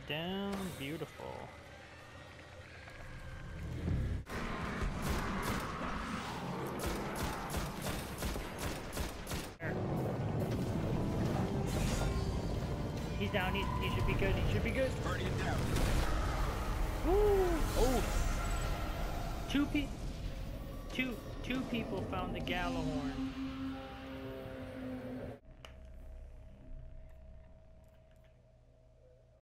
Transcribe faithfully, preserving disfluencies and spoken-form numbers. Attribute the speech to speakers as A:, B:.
A: down. Beautiful. He's down. He, he should be good. He should be good.
B: Guardian down.
A: Woo! Oh! Two pe- two two people found the Gallahorn.